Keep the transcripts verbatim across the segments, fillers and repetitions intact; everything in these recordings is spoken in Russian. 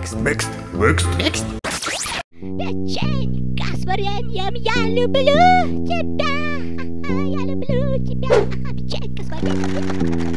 Next, next, next, next. Печенька с вареньем, я люблю тебя. Я люблю тебя. Печенька с вареньем.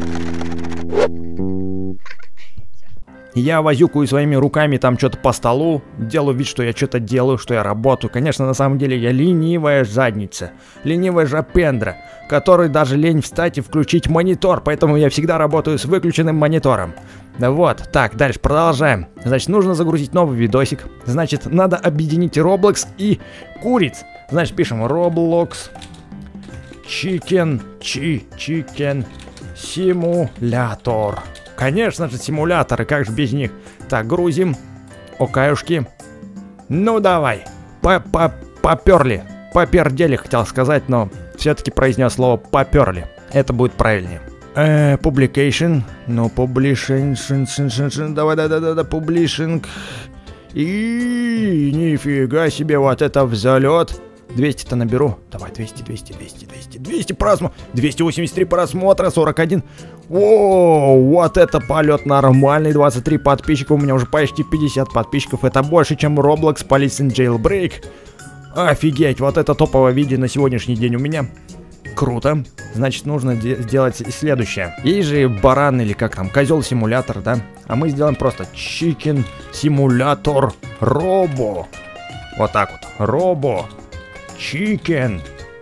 Я возюкаю своими руками там что-то по столу, делаю вид, что я что-то делаю, что я работаю. Конечно, на самом деле я ленивая задница, ленивая жопендра, которой даже лень встать и включить монитор, поэтому я всегда работаю с выключенным монитором. Вот, так, дальше продолжаем. Значит, нужно загрузить новый видосик. Значит, надо объединить Roblox и куриц. Значит, пишем Roblox Chicken, чи, Chicken Simulator. Конечно же, симуляторы, как же без них. Так, грузим. Окаюшки. Ну, давай. Поперли. Попердели, хотел сказать, но все-таки произнес слово поперли. Это будет правильнее. Э, publication. Ну, publishing. Давай, да, да, да, да, publishing. И нифига себе, вот это взлет. двести-то наберу. Давай, двести, двести, двести, двести, двести просмотров. двести восемьдесят три просмотра, сорок один. О, вот это полет нормальный. двадцать три подписчика, у меня уже почти пятьдесят подписчиков. Это больше, чем Roblox Police and Jailbreak. Офигеть, вот это топовое видео на сегодняшний день у меня. Круто. Значит, нужно сделать следующее. Есть же баран или как там, козел-симулятор, да? А мы сделаем просто Chicken Simulator Robo. Вот так вот. Robo Chicken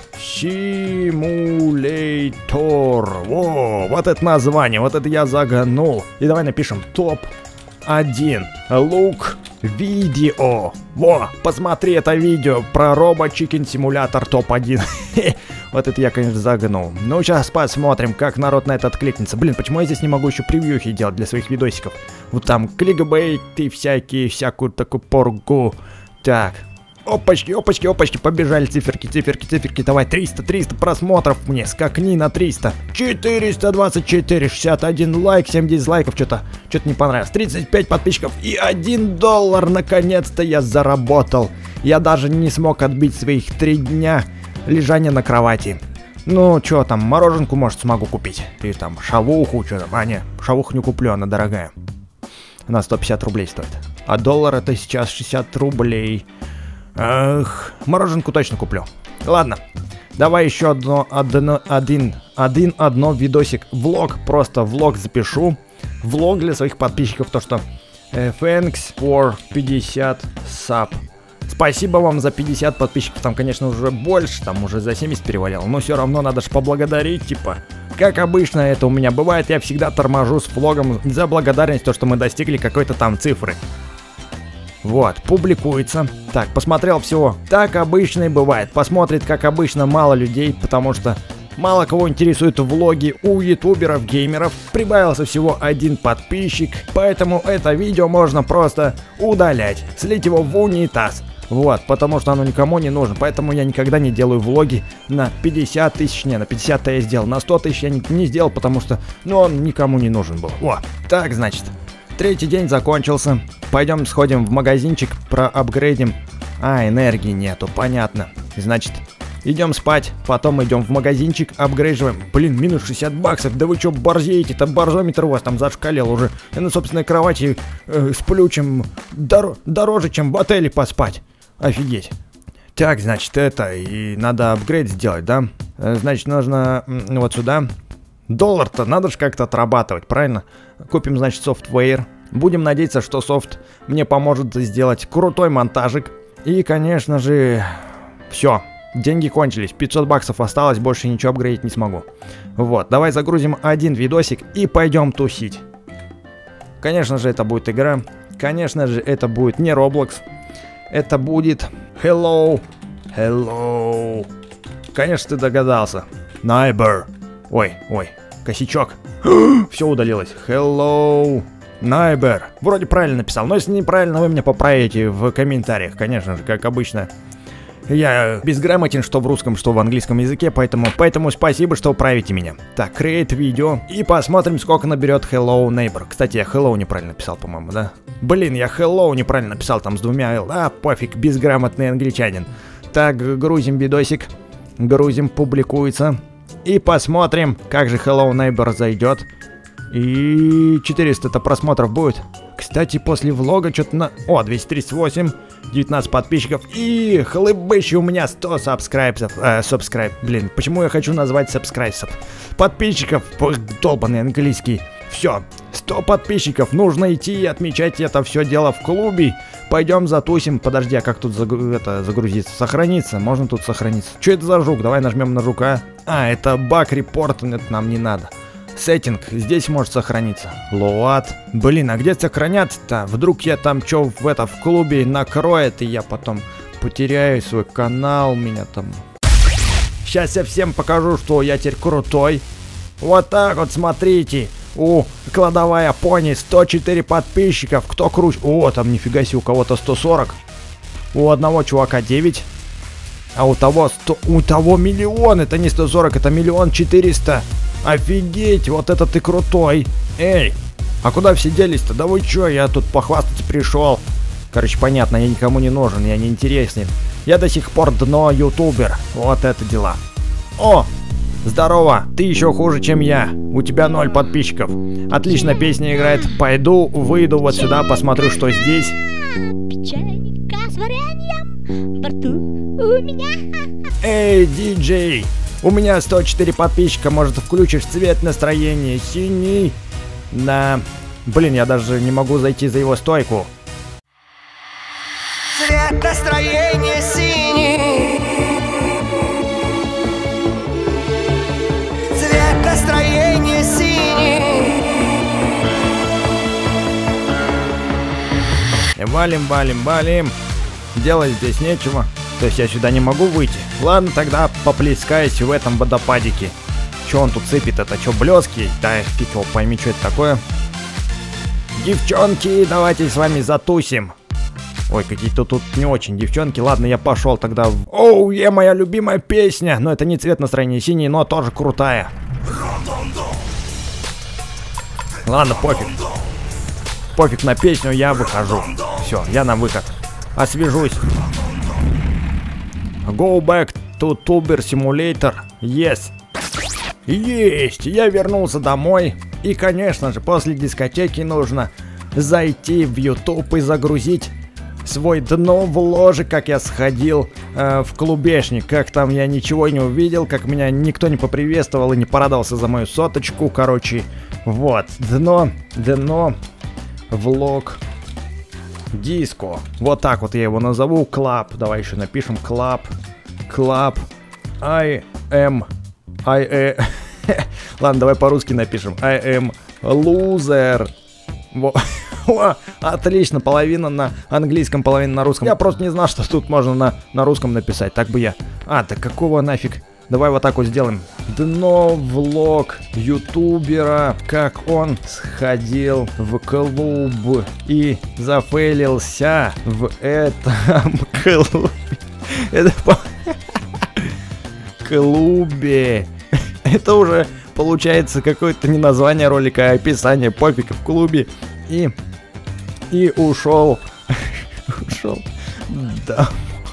Simulator. Во, вот это название, вот это я загнул. И давай напишем топ один. Look видео. Во, посмотри это видео про Robo Chicken Simulator топ один. Вот это я, конечно, загнул. Ну, сейчас посмотрим, как народ на это откликнется. Блин, почему я здесь не могу еще превьюхи делать для своих видосиков? Вот там кликбейты всякие, всякую такую поргу. Так. Опачки, опачки, опачки, побежали циферки, циферки, циферки, давай, триста, триста просмотров мне, скакни на триста, четыреста двадцать четыре, шестьдесят один лайк, семь дизлайков, что-то, что-то не понравилось, тридцать пять подписчиков и один доллар, наконец-то я заработал, я даже не смог отбить своих три дня лежания на кровати. Ну, что там, мороженку, может, смогу купить, или там шавуху, что там, а не, шавуху не куплю, она дорогая, она сто пятьдесят рублей стоит, а доллар это сейчас шестьдесят рублей. Эх, мороженку точно куплю. Ладно, давай еще одно, одно, один, один, одно видосик, влог, просто влог запишу. Влог для своих подписчиков, то что э, thanks for пятьдесят sub. Спасибо вам за пятьдесят подписчиков, там, конечно, уже больше, там уже за семьдесят перевалил, но все равно надо же поблагодарить, типа. Как обычно это у меня бывает, я всегда торможу с влогом за благодарность, то, что мы достигли какой-то там цифры. Вот, публикуется. Так, посмотрел всего. Так обычно и бывает. Посмотрит, как обычно, мало людей, потому что мало кого интересуют влоги у ютуберов, геймеров. Прибавился всего один подписчик, поэтому это видео можно просто удалять, слить его в унитаз. Вот, потому что оно никому не нужно, поэтому я никогда не делаю влоги на пятьдесят тысяч, не, на пятьдесят я сделал, на сто тысяч я не, не сделал, потому что, ну, он никому не нужен был. О, так, значит. Третий день закончился. Пойдем сходим в магазинчик, проапгрейдим. А, энергии нету, понятно. Значит, идем спать, потом идем в магазинчик, апгрейживаем. Блин, минус шестьдесят баксов, да вы что борзеете? Там барзометр у вас там зашкалил уже. Я на собственной кровати э, сплю, чем дор дороже, чем в отеле поспать. Офигеть. Так, значит, это, и надо апгрейд сделать, да? Значит, нужно ну, вот сюда. Доллар-то надо же как-то отрабатывать, правильно? Купим, значит, софтвейр. Будем надеяться, что софт мне поможет сделать крутой монтажик. И, конечно же, все. Деньги кончились. пятьсот баксов осталось, больше ничего апгрейдить не смогу. Вот, давай загрузим один видосик и пойдем тусить. Конечно же, это будет игра. Конечно же, это будет не Roblox. Это будет Hello. Hello. Конечно, ты догадался. Neighbor. Ой, ой, косячок. Все удалилось. Hello, neighbor. Вроде правильно написал, но если неправильно, вы меня поправите в комментариях. Конечно же, как обычно. Я безграмотен, что в русском, что в английском языке, поэтому, поэтому спасибо, что правите меня. Так, create видео. И посмотрим, сколько наберет Hello, neighbor. Кстати, я Hello неправильно написал, по-моему, да? Блин, я Hello неправильно написал, там с двумя L. А, пофиг, безграмотный англичанин. Так, грузим видосик. Грузим, публикуется. И посмотрим, как же Hello Neighbor зайдет. И четыреста-то просмотров будет. Кстати, после влога что-то на... О, двести тридцать восемь, девятнадцать подписчиков. И хлыбыщи, у меня сто сабскрайбсов. Э, сабскрайб, блин, почему я хочу назвать сабскрайбсов? Подписчиков, долбанный английский. Все, сто подписчиков, нужно идти и отмечать это все дело в клубе. Пойдем затусим. Подожди, а как тут загру... это, загрузиться? Сохраниться? Можно тут сохраниться? Что это за жук? Давай нажмем на жука. А, это баг репорт, это нам не надо. Сеттинг, здесь может сохраниться. Лоад. Блин, а где сохранять-то? Вдруг я там что в это в клубе накроет, и я потом потеряю свой канал, меня там... Сейчас я всем покажу, что я теперь крутой. Вот так вот, смотрите. О, кладовая пони, сто четыре подписчиков. Кто круче? О, там нифига себе, у кого-то сто сорок. У одного чувака девять. А у того сто... У того миллион. Это не сто сорок, это миллион четыреста. Офигеть, вот это ты крутой. Эй, а куда все делись-то? Да вы чё, я тут похвастаться пришел. Короче, понятно, я никому не нужен, я не интересен. Я до сих пор дно ютубер. Вот это дела. О! Здорово, ты еще хуже, чем я. У тебя ноль подписчиков. Отлично, песня играет. Пойду, выйду вот сюда, посмотрю, что здесь. Печенька с вареньем во рту у меня. Эй, диджей, у меня сто четыре подписчика, может, включишь цвет настроения синий? Да. Блин, я даже не могу зайти за его стойку. Цвет настроения синий. Настроение синий. Валим, валим, валим. Делать здесь нечего. То есть я сюда не могу выйти. Ладно, тогда поплескаюсь в этом водопадике. Че он тут сыпет? Это что, блески? Да, фиг его пойми, что это такое. Девчонки, давайте с вами затусим. Ой, какие-то тут не очень девчонки. Ладно, я пошел тогда в... Оу, е, моя любимая песня. Но это не цвет настроения синий, но тоже крутая. Ладно, пофиг. Пофиг на песню, я выхожу. Все, я на выход. Освежусь. Go back to Tuber Simulator. Yes. Есть, я вернулся домой. И, конечно же, после дискотеки нужно зайти в YouTube и загрузить свой дно в ложе, как я сходил э, в клубешник. Как там я ничего не увидел, как меня никто не поприветствовал и не порадовался за мою соточку. Короче, вот, дно, дно, влог, диско. Вот так вот я его назову, клаб. Давай еще напишем клаб, клаб, I am, I am... Ладно, давай по-русски напишем. I am loser. Вот. О, отлично, половина на английском, половина на русском. Я просто не знал, что тут можно на, на русском написать. Так бы я... А, так какого нафиг? Давай вот так вот сделаем. Дно влог ютубера, как он сходил в клуб и зафейлился в этом клубе. Это по... клубе. Это уже получается какое-то не название ролика, а описание. Пофиг, в клубе. И... И ушел. Ушел. Да.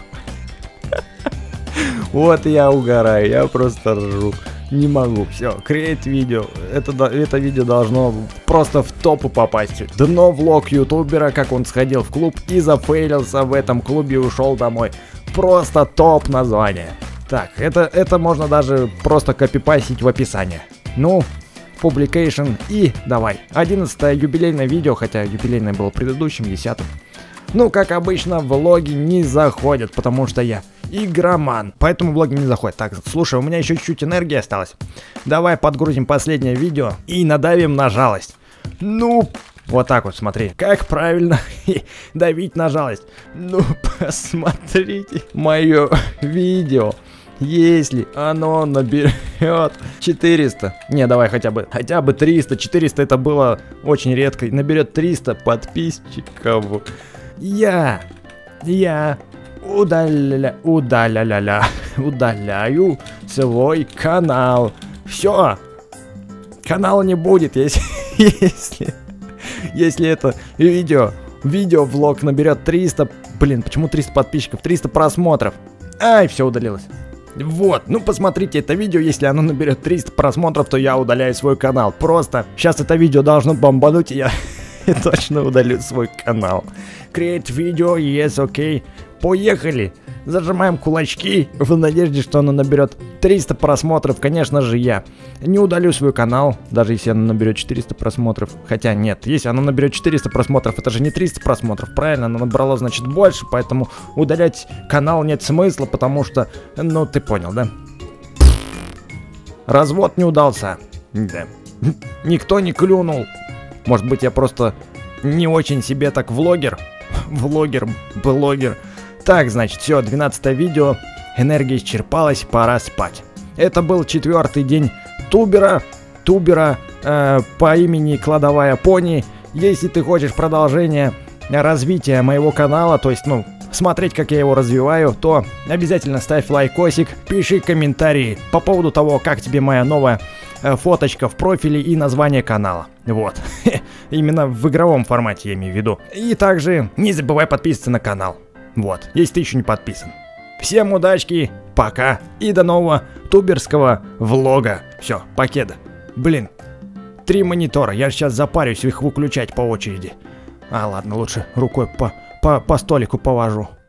Вот я угораю, я просто ржу. Не могу. Все, create видео. Это, это видео должно просто в топы попасть. Дно влог ютубера, как он сходил в клуб и зафейлился в этом клубе и ушел домой. Просто топ название. Так, это, это можно даже просто копипастить в описание. Ну, publication и давай. одиннадцатое юбилейное видео, хотя юбилейное было предыдущим, десятым. Ну, как обычно, влоги не заходят, потому что я игроман. Поэтому влоги не заходят. Так, слушай, у меня еще чуть-чуть энергии осталось. Давай подгрузим последнее видео и надавим на жалость. Ну, вот так вот, смотри. Как правильно давить на жалость. Ну, посмотрите мое видео. Если оно наберет четыреста, не, давай хотя бы, хотя бы триста, четыреста это было очень редко, наберет триста подписчиков, я, я удаля, удаля, удаляю свой канал. Все, канала не будет, если, если, если это видео, видео-влог наберет триста, блин, почему триста подписчиков, триста просмотров, ай, все удалилось. Вот, ну посмотрите это видео, если оно наберет триста просмотров, то я удаляю свой канал. Просто сейчас это видео должно бомбануть, и я, точно удалю свой канал. Create video, yes, окей. Поехали. Зажимаем кулачки в надежде, что оно наберет триста просмотров. Конечно же, я не удалю свой канал, даже если оно наберет четыреста просмотров. Хотя нет, если оно наберет четыреста просмотров, это же не триста просмотров, правильно? Оно набрало, значит, больше, поэтому удалять канал нет смысла, потому что, ну, ты понял, да? Развод не удался. Да. Никто не клюнул. Может быть, я просто не очень себе так влогер. Влогер, блогер. Так, значит, все, двенадцатое видео. Энергия исчерпалась, пора спать. Это был четвертый день тубера. Тубера э, по имени Кладовая Пони. Если ты хочешь продолжение развития моего канала, то есть, ну, смотреть, как я его развиваю, то обязательно ставь лайкосик, пиши комментарии по поводу того, как тебе моя новая э, фоточка в профиле и название канала. Вот. Именно в игровом формате я имею в виду. И также не забывай подписываться на канал. Вот, если ты еще не подписан. Всем удачки, пока и до нового туберского влога. Все, покеда. Блин, три монитора, я сейчас запарюсь их выключать по очереди. А ладно, лучше рукой по, по, по столику повожу.